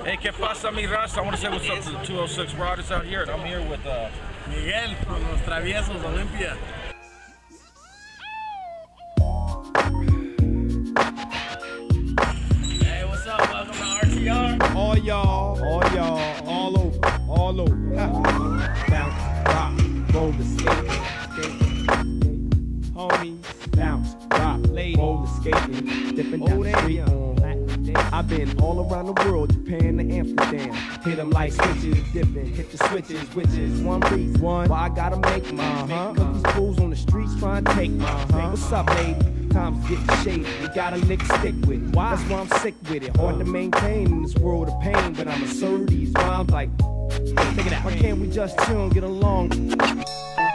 Hey, ¿qué pasa, mi raza? I want to say what's up to the 206 Riders out here, and I'm here with Miguel from Los Traviesos Olympia. Hey, what's up? Welcome to RTR. All y'all, all over. Bounce, rock, roller skate, homies, bounce, rock, roller skating, dipping down the street. I've been all around the world, Japan to Amsterdam. Hit them like switches, dipping, hit the switches, which is one reason why I gotta make mine. Cause these fools on the streets trying to take mine. What's up, lady? Time's getting shady, you gotta nigga stick with it. That's why I'm sick with it. Hard to maintain in this world of pain, but I'ma serve these rhymes like, hey, check it out. Why can't we just chill and get along?